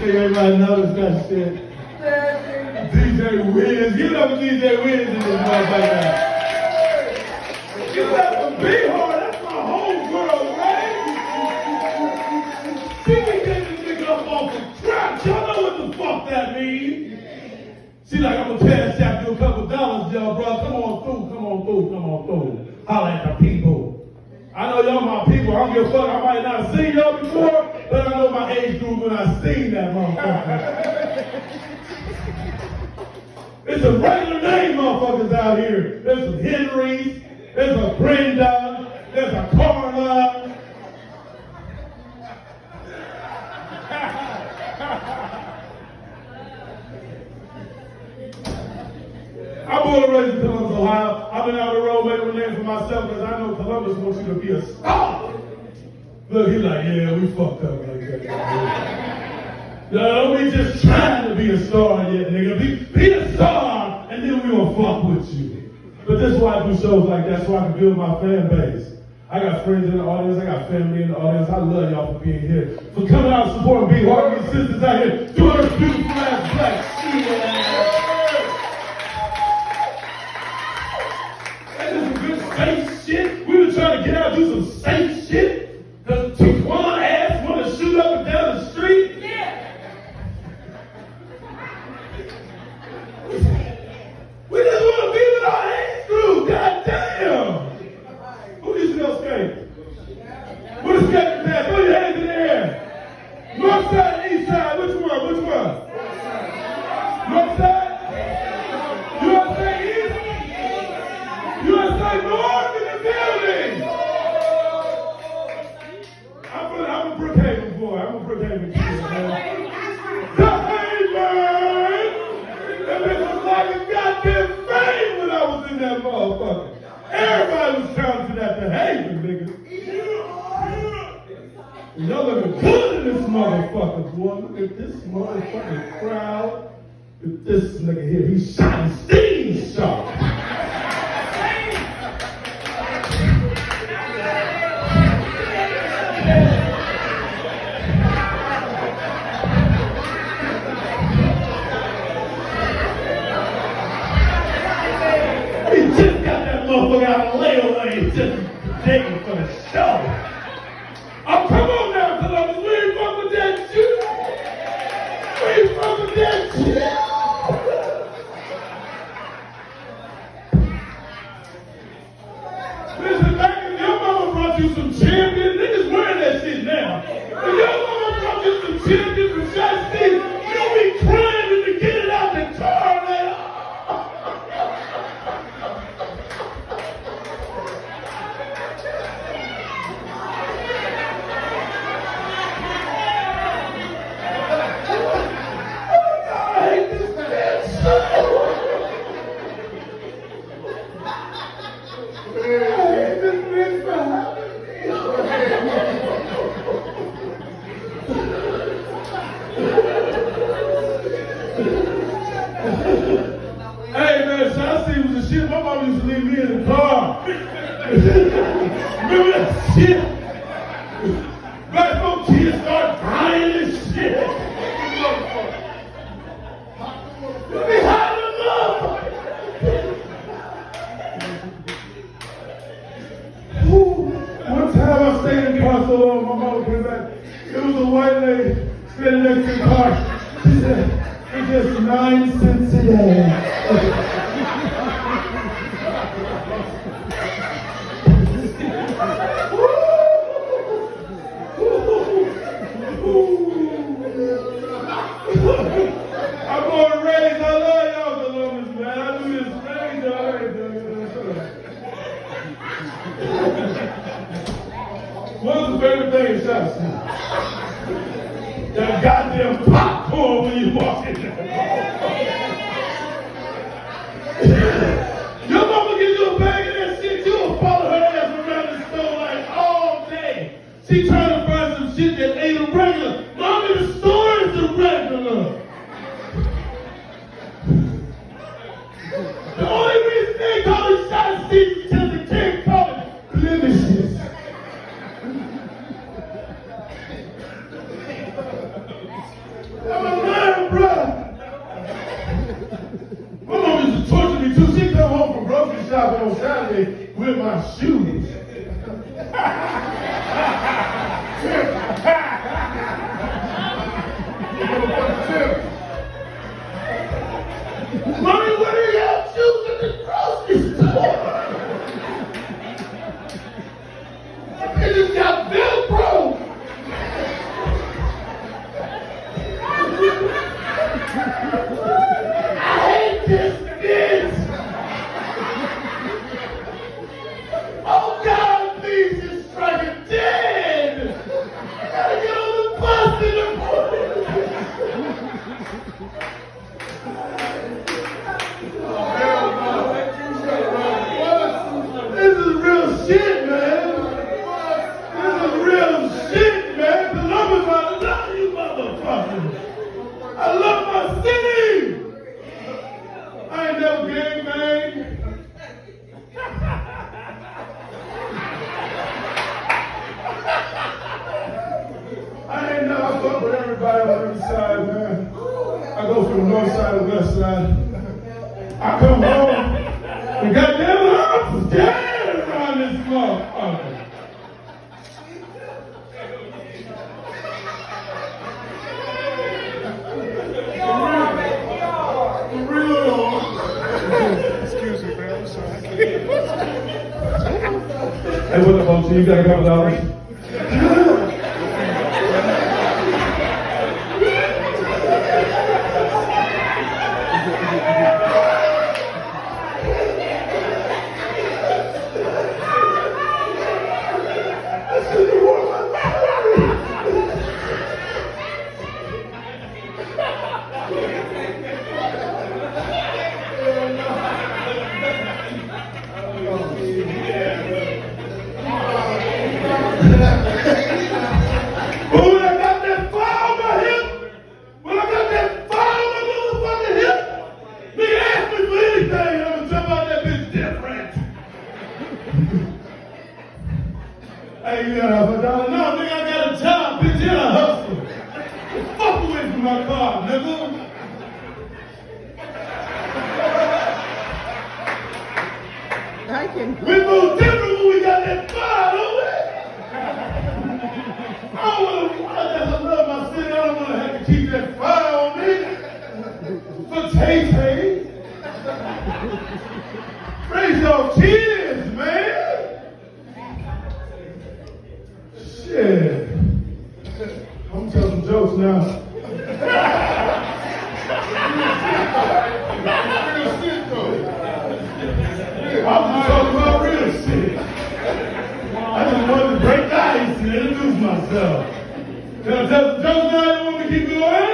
think everybody noticed that shit. DJ Wiz. Give it up for DJ Wiz in this motherfucker. Give it up for B-Hard. That's my whole girl, right? She can get this nigga up off the trap. Y'all know what the fuck that means. She like, I'm gonna cash out you a couple dollars, y'all, bro. Come on through, come on through, come on through. Holla at the people. I know y'all my people. I don't give a fuck. I might not have seen y'all before, but I know my age group when I seen that motherfucker. There's some regular name motherfuckers out here. There's some Henrys, there's a Brenda, there's a Carla. I'm born and raised in Columbus, Ohio. I've been out the road making a name for myself because I know Columbus wants you to be a star. Look, he's like, yeah, we fucked up like that. Don't be just trying to be a star yet, nigga. Be a star, and then we gonna fuck with you. But that's why I do shows like that, so I can build my fan base. I got friends in the audience, I got family in the audience. I love y'all for being here. For coming out and supporting B-Hard, your sisters out here doing her beautiful ass black shit. That is some good safe shit. We were trying to get out and do some safe shit. Cause Tijuana ass wanna shoot up and down the street. We just want to be with our hands through. God damn. Who needs to go skate? Put a skate in there. Throw your hands in the air. North side, east side. Which one? Which one? North side? You want to say east? You want to say north in the building? I'm a Brookhaven boy. I'm a Brookhaven kid, man. Goddamn fame when I was in that motherfucker. Everybody was counting to that behavior, nigga. Y'all looking good in this motherfucker, boy. Look at this motherfucking crowd. Look at this nigga here. He's shining steam sharp. Motherfucker out of layaway just taking for the show. Oh, come on now, Columbus. We ain't fuck with that shit. We ain't fuck with that shit. Listen, back if your mama brought you some champions, niggas wearing that shit now. If your mama brought you some champions from Shot City, you'll be crying to get it out the car, man. Hey man, Shot City was the shit. My mom used to leave me in the car. Remember that shit? Black folk kids start crying and shit. You be hot enough. One time I stayed in the car so long, my mama came back. It was a white lady standing next to the car. She said, it's just 9 cents a day. I'm born and raised. I love y'all, Columbus, man. I do this thing, y'all. What's the favorite thing in Shot City? That goddamn popcorn when you walk in there. Your mama gives you a bag of that shit, you'll follow her ass around the store like all day. She trying to find some shit that ain't a regular. Mommy, the store is a regular. The only reason they call it Shot City is because they can't call it blemishes. I'm from the north side and west side. I come home and goddamn it, I'm scared around this motherfucker. Excuse me, man. I'm sorry. Hey, what up, OG? You got a couple dollars? Hey, you got $1? No, nigga, I got a job, bitch, and I hustle. Fuck away from my car, nigga. We move different when we got that fire, don't we? I love my city. I don't want to have to keep that fire on me. For Tay-Tay. Raise your kids, man. Shit. I'm telling some jokes now. Real shit, though. I'm just talking about real shit. I just wanted to break the ice and introduce myself. Can I tell some jokes now? You want me to keep going?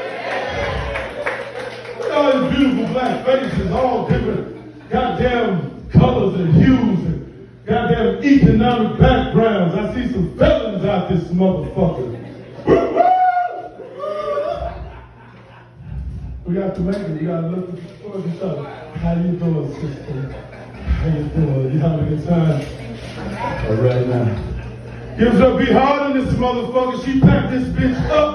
Look at all these beautiful black faces, all different goddamn colors and hues and goddamn economic backgrounds. I see some felons out this motherfucker. We got to make it. We got to look towards each other. How you doing, sister? How you doing? You having a good time? All right now. Gives up be hard on this motherfucker. She packed this bitch up.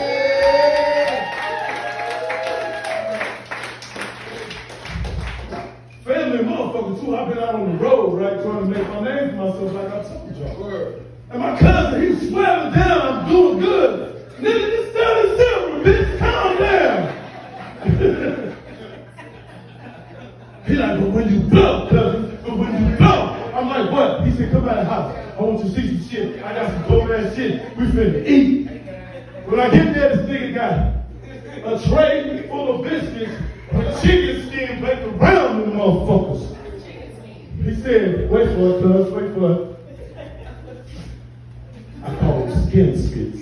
Family motherfucker too. I've been out on the road, right, trying to make my name for myself like I told y'all. And my cousin, he's swearing down, I'm doing good. Nigga, just stand still, bitch, calm down. He like, but when you blow, cousin, but when you blow. I'm like, what? He said, come out of the house. I want you to see some shit. I got some dope ass shit. We finna eat. When I get there, this nigga got a tray full of biscuits with chicken skin baked around them motherfuckers. He said, wait for it, cuz, wait for it. I call them skin skits.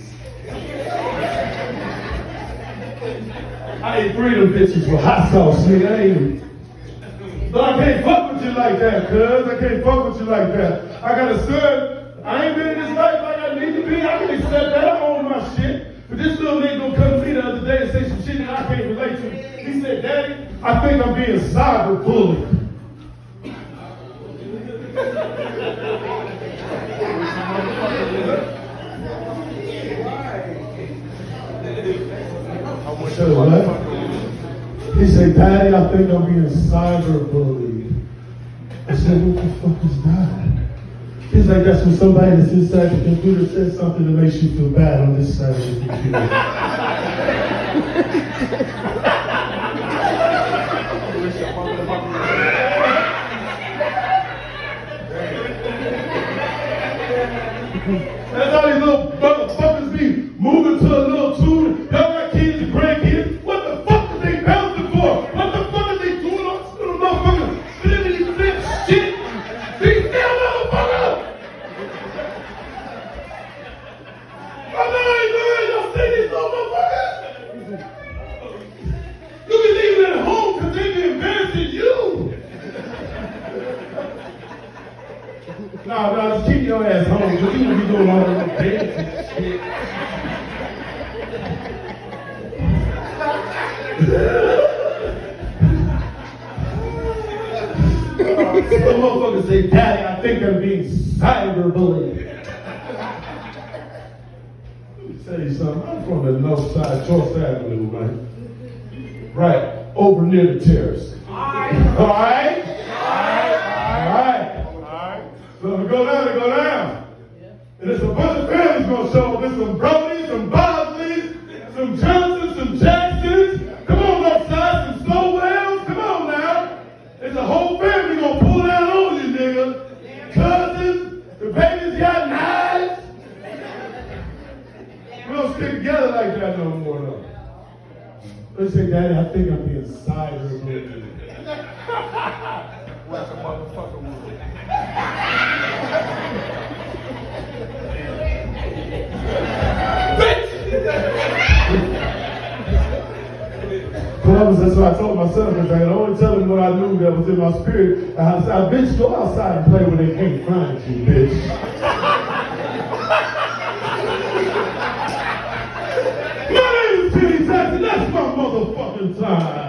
I ate 3 of them bitches with hot sauce, nigga. I ate them. But I can't fuck with you like that, cuz. I can't fuck with you like that. I gotta serve. I ain't been in this life like I need to be. I can accept that. I own my shit. But this little nigga gonna come to me the other day and say some shit that I can't relate to. He said, Daddy, I think I'm being cyber bullied. What? He said, Daddy, I think I'm being cyber bullied. I said, what the fuck is that? He's like, that's when somebody that's inside the computer says something that makes you feel bad on this side of the computer. That's all these little motherfuckers be moving to a little tune. Y'all got kids and grandkids. What the fuck are they bouncing for? What the fuck are they doing on this little motherfucker? Flippity flip shit. Be still, motherfucker! I know I ain't good. Y'all see these little motherfuckers? You can leave them at home because they be embarrassing you. No, just keep your ass home. You don't be doing all that dancing and shit. Some motherfuckers say, Daddy, I think I'm being cyberbullied. Let me tell you something. I'm from the north side, George Avenue, man. Right, over near the terrace. All right? All right. So we go down, they go down. And there's a bunch of families gonna show up. There's some Brodies, some Bosleys, some Johnsons, some Jacksons. Come on, Northside, some Stowells. Come on now. There's a whole family gonna pull down on you, nigga. Cousins, the babies got knives. We don't stick together like that no more, though. They say, Daddy, I think I'm being cider with you. What's a motherfucker with? That's what I told my son. I only tell him what I knew that was in my spirit. I said, bitch, go outside and play when they can't find you, bitch. My name is Kenny Jackson. That's my motherfucking time.